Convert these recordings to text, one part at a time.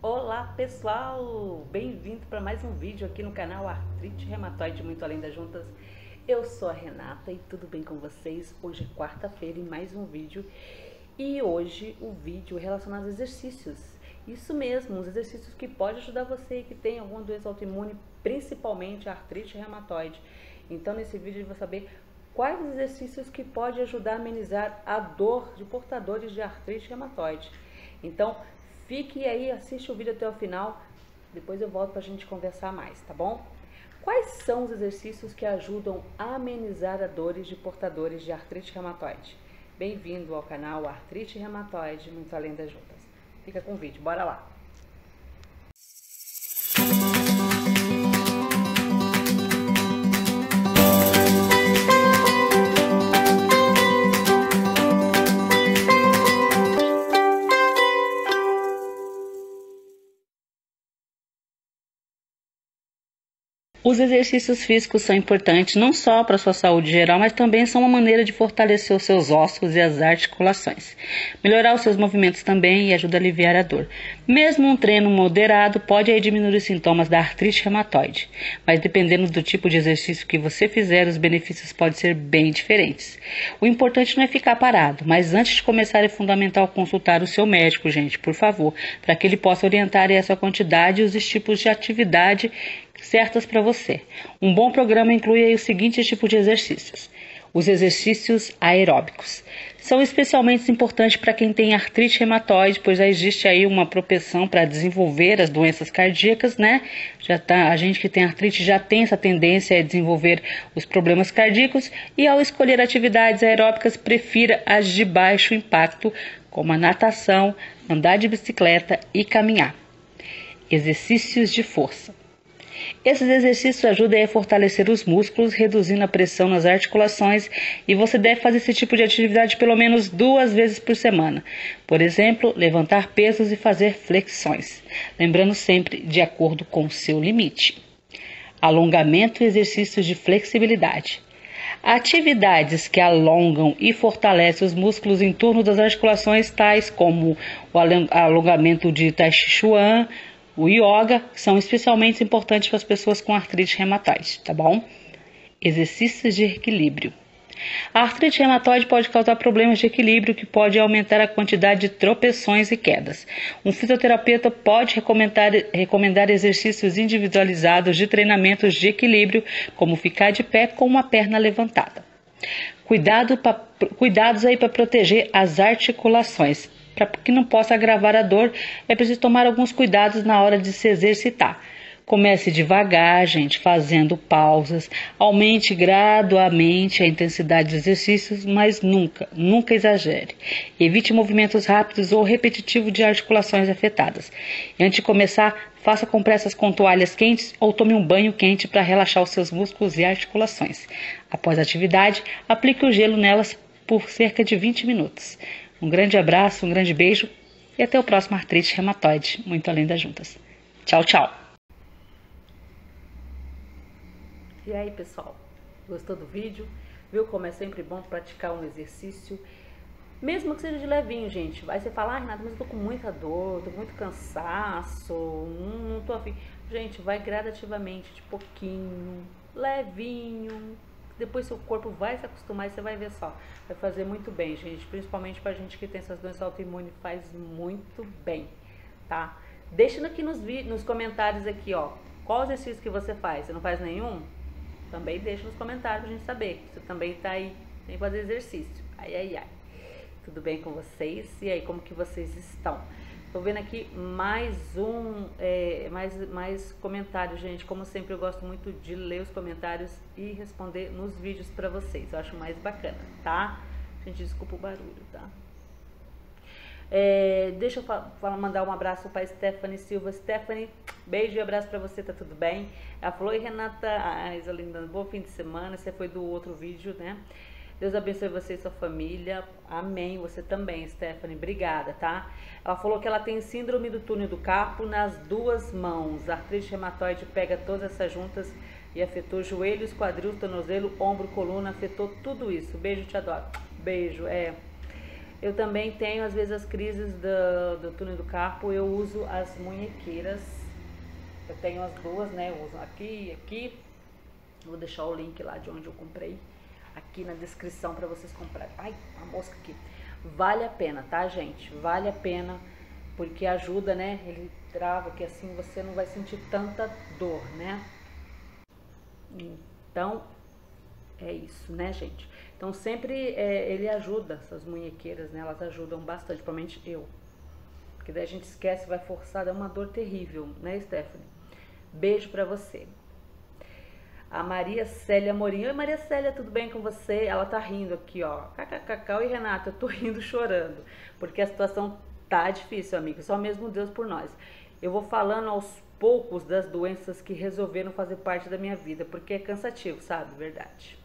Olá pessoal, bem-vindo para mais um vídeo aqui no canal Artrite Reumatoide Muito Além das Juntas. Eu sou a Renata e tudo bem com vocês? Hoje é quarta-feira e mais um vídeo. E hoje o vídeo é relacionado aos exercícios. Isso mesmo, os exercícios que podem ajudar você que tem alguma doença autoimune, principalmente a artrite reumatoide. Então nesse vídeo eu vou saber quais os exercícios que podem ajudar a amenizar a dor de portadores de artrite reumatoide. Então fique aí, assiste o vídeo até o final, depois eu volto para a gente conversar mais, tá bom? Quais são os exercícios que ajudam a amenizar as dores de portadores de artrite reumatoide? Bem-vindo ao canal Artrite Reumatoide Muito Além das Juntas. Fica com o vídeo, bora lá! Os exercícios físicos são importantes não só para a sua saúde geral, mas também são uma maneira de fortalecer os seus ossos e as articulações. Melhorar os seus movimentos também e ajuda a aliviar a dor. Mesmo um treino moderado pode aí diminuir os sintomas da artrite reumatoide, mas dependendo do tipo de exercício que você fizer, os benefícios podem ser bem diferentes. O importante não é ficar parado, mas antes de começar é fundamental consultar o seu médico, gente, por favor, para que ele possa orientar essa quantidade e os tipos de atividade certas para você. Um bom programa inclui aí o seguinte tipo de exercícios. Os exercícios aeróbicos são especialmente importantes para quem tem artrite reumatoide, pois já existe aí uma propensão para desenvolver as doenças cardíacas, né? A gente que tem artrite já tem essa tendência a desenvolver os problemas cardíacos e ao escolher atividades aeróbicas, prefira as de baixo impacto, como a natação, andar de bicicleta e caminhar. Exercícios de força. Esses exercícios ajudam a fortalecer os músculos, reduzindo a pressão nas articulações, e você deve fazer esse tipo de atividade pelo menos 2 vezes por semana. Por exemplo, levantar pesos e fazer flexões, lembrando sempre de acordo com o seu limite. Alongamento e exercícios de flexibilidade. Atividades que alongam e fortalecem os músculos em torno das articulações, tais como o alongamento de Tai Chi Chuan, o yoga, são especialmente importantes para as pessoas com artrite reumatoide, tá bom? Exercícios de equilíbrio. A artrite reumatoide pode causar problemas de equilíbrio que pode aumentar a quantidade de tropeções e quedas. Um fisioterapeuta pode recomendar exercícios individualizados de treinamentos de equilíbrio, como ficar de pé com uma perna levantada. Cuidados aí para proteger as articulações. Para que não possa agravar a dor, é preciso tomar alguns cuidados na hora de se exercitar. Comece devagar, gente, fazendo pausas. Aumente gradualmente a intensidade dos exercícios, mas nunca exagere. Evite movimentos rápidos ou repetitivos de articulações afetadas. E antes de começar, faça compressas com toalhas quentes ou tome um banho quente para relaxar os seus músculos e articulações. Após a atividade, aplique o gelo nelas por cerca de 20 minutos. Um grande abraço, um grande beijo e até o próximo Artrite Reumatoide Muito Além das Juntas. Tchau, tchau! E aí, pessoal? Gostou do vídeo? Viu como é sempre bom praticar um exercício? Mesmo que seja de levinho, gente. Aí você fala, Renata, mas eu tô com muita dor, tô com muito cansaço, não tô afim. Gente, vai gradativamente, de pouquinho, levinho. Depois seu corpo vai se acostumar e você vai ver só. Vai fazer muito bem, gente. Principalmente pra gente que tem essas doenças autoimunes, faz muito bem, tá? Deixa aqui nos comentários aqui, ó. Qual exercício que você faz? Você não faz nenhum? Também deixa nos comentários pra gente saber. Você também tá aí sem fazer exercício. Ai. Tudo bem com vocês? E aí, como que vocês estão? Tô vendo aqui mais comentários, gente. Como sempre, eu gosto muito de ler os comentários e responder nos vídeos pra vocês. Eu acho mais bacana, tá? Gente, desculpa o barulho, tá? Deixa eu mandar um abraço para Stephanie Silva. Stephanie, beijo e abraço para você, tá tudo bem? Ela falou, Renata, Isolinda, bom fim de semana. Você foi do outro vídeo, né? Deus abençoe você e sua família. Amém. Você também, Stephanie. Obrigada, tá? Ela falou que ela tem síndrome do túnel do carpo nas 2 mãos. A artrite reumatoide pega todas essas juntas e afetou joelhos, quadril, tornozelo, ombro, coluna, afetou tudo isso. Beijo, te adoro. Beijo, Eu também tenho, às vezes, as crises do túnel do carpo, eu uso as munhequeiras. Eu tenho as duas, né? Eu uso aqui e aqui. Vou deixar o link lá de onde eu comprei aqui na descrição para vocês comprarem. Ai, a mosca aqui. Vale a pena, tá, gente? Vale a pena, porque ajuda, né? Ele trava, que assim você não vai sentir tanta dor, né? Então, é isso, né, gente? Então, sempre ele ajuda, essas munhequeiras, né? Elas ajudam bastante, principalmente eu. Porque daí a gente esquece, vai forçar, é uma dor terrível, né, Stephanie? Beijo pra você. A Maria Célia Morinho. Oi, Maria Célia, tudo bem com você? Ela tá rindo aqui, ó. KKKK. Oi, Renata, eu tô rindo chorando. Porque a situação tá difícil, amigo. Só mesmo Deus por nós. Eu vou falando aos poucos das doenças que resolveram fazer parte da minha vida. Porque é cansativo, sabe? Verdade.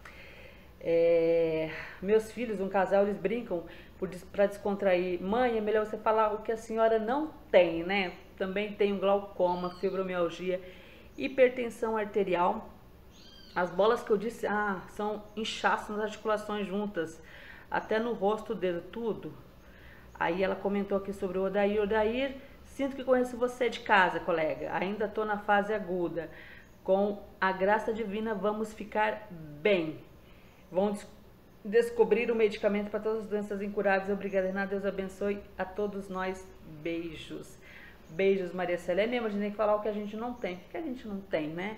Meus filhos, um casal, eles brincam para descontrair. Mãe, é melhor você falar o que a senhora não tem, né? Também tenho glaucoma, fibromialgia, hipertensão arterial. As bolas que eu disse, são inchaço nas articulações juntas, até no rosto, dedo, tudo. Aí ela comentou aqui sobre o Odair. Odair, sinto que conheço você de casa, colega. Ainda tô na fase aguda. Com a graça divina vamos ficar bem. Vão descobrir o medicamento para todas as doenças incuráveis. Obrigada, Renata. Deus abençoe a todos nós. Beijos. Beijos, Maria Célia. É mesmo, a gente tem que falar o que a gente não tem. Porque a gente não tem, né?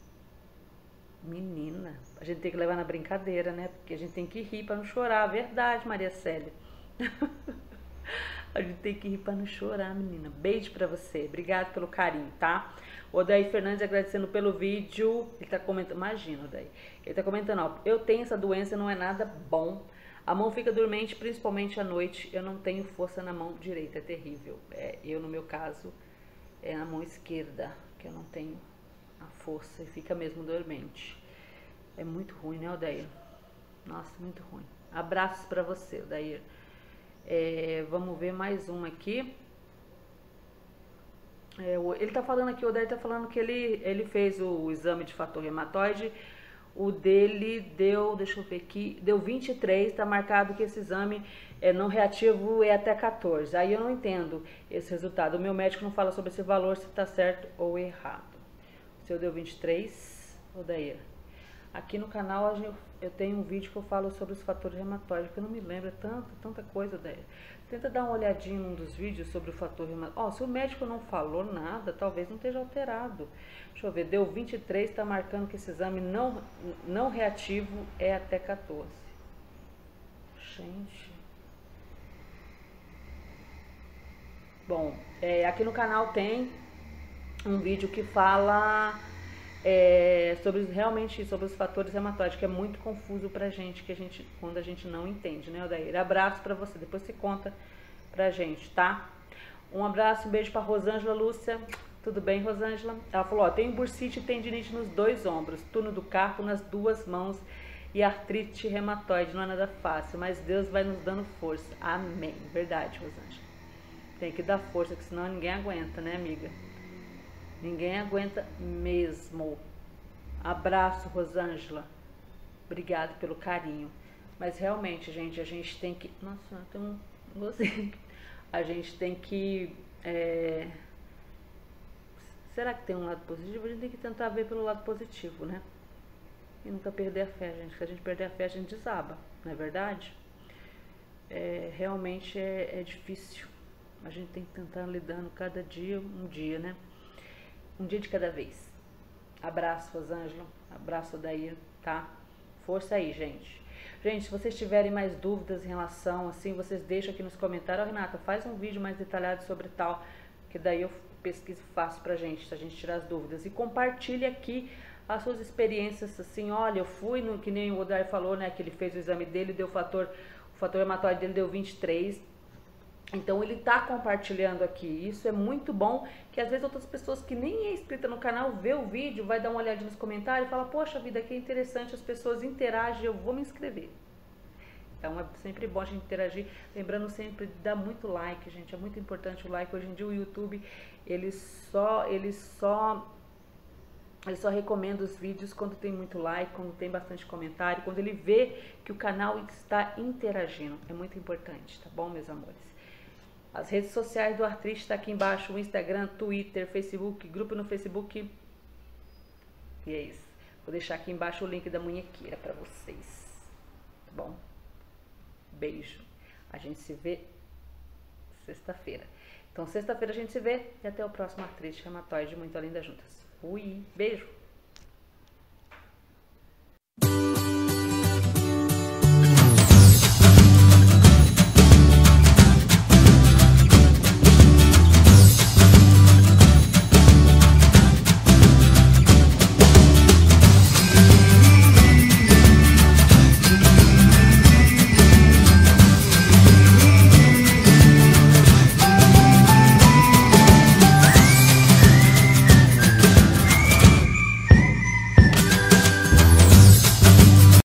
Menina, a gente tem que levar na brincadeira, né? Porque a gente tem que rir para não chorar. Verdade, Maria Célia. A gente tem que rir para não chorar, menina. Beijo pra você. Obrigado pelo carinho, tá? O Odair Fernandes agradecendo pelo vídeo. Ele tá comentando, imagina, Odair. Ele tá comentando, ó, eu tenho essa doença, não é nada bom. A mão fica dormente, principalmente à noite. Eu não tenho força na mão direita, é terrível. Eu, no meu caso, é na mão esquerda, que eu não tenho a força e fica mesmo dormente. É muito ruim, né, Odair? Nossa, muito ruim. Abraços pra você, Odair. Vamos ver mais uma aqui. Ele tá falando aqui, o Odair tá falando que ele fez o exame de fator reumatoide. O dele deu, deixa eu ver aqui, deu 23, tá marcado que esse exame não reativo é até 14. Aí eu não entendo esse resultado. O meu médico não fala sobre esse valor, se tá certo ou errado. O seu deu 23, Odair. Aqui no canal eu tenho um vídeo que eu falo sobre os fatores reumatoides, que eu não me lembro, tanta coisa, Odair. Tenta dar uma olhadinha num dos vídeos sobre o fator reumatoide. Se o médico não falou nada, talvez não esteja alterado. Deixa eu ver, deu 23, está marcando que esse exame não reativo é até 14. Gente. Bom, aqui no canal tem um vídeo que fala realmente sobre os fatores reumatoides, que é muito confuso pra gente, quando a gente não entende, né, Odair? Abraço pra você, depois você conta pra gente, tá? Um abraço, um beijo pra Rosângela Lúcia. Tudo bem, Rosângela? Ela falou, ó, tem bursite e tendinite nos 2 ombros, túnel do carpo nas 2 mãos e artrite reumatoide. Não é nada fácil, mas Deus vai nos dando força. Amém. Verdade, Rosângela. Tem que dar força, que senão ninguém aguenta, né, amiga? Ninguém aguenta mesmo. Abraço, Rosângela. Obrigado pelo carinho. Mas realmente, gente, a gente tem que... Nossa, tem um... A gente tem que... Será que tem um lado positivo? A gente tem que tentar ver pelo lado positivo, né? E nunca perder a fé, gente. Se a gente perder a fé, a gente desaba. Não é verdade? Realmente é difícil. A gente tem que tentar lidando cada dia, um dia, né? Um dia de cada vez. Abraço, Rosângela. Abraço, Odair, tá? Força aí, gente. Gente, se vocês tiverem mais dúvidas em relação, assim, vocês deixam aqui nos comentários. Renata, faz um vídeo mais detalhado sobre tal, que daí eu pesquiso fácil pra gente tirar as dúvidas. E compartilhe aqui as suas experiências, assim, olha, eu fui, que nem o Odair falou, né, que ele fez o exame dele, o fator reumatoide dele deu 23. Então ele tá compartilhando aqui, isso é muito bom, que às vezes outras pessoas que nem é inscrita no canal vê o vídeo, vai dar uma olhadinha nos comentários e fala, poxa vida, que interessante, as pessoas interagem, eu vou me inscrever. Então é sempre bom a gente interagir, lembrando sempre de dar muito like, gente, é muito importante o like. Hoje em dia o YouTube, ele só Ele só recomenda os vídeos quando tem muito like, quando tem bastante comentário, quando ele vê que o canal está interagindo. É muito importante, tá bom, meus amores? As redes sociais do Artrite está aqui embaixo, o Instagram, Twitter, Facebook, grupo no Facebook. E é isso. Vou deixar aqui embaixo o link da munhequeira para vocês. Tá bom? Beijo. A gente se vê sexta-feira. Então, sexta-feira a gente se vê e até o próximo Artrite Reumatoide Muito Além das Juntas. Fui. Beijo.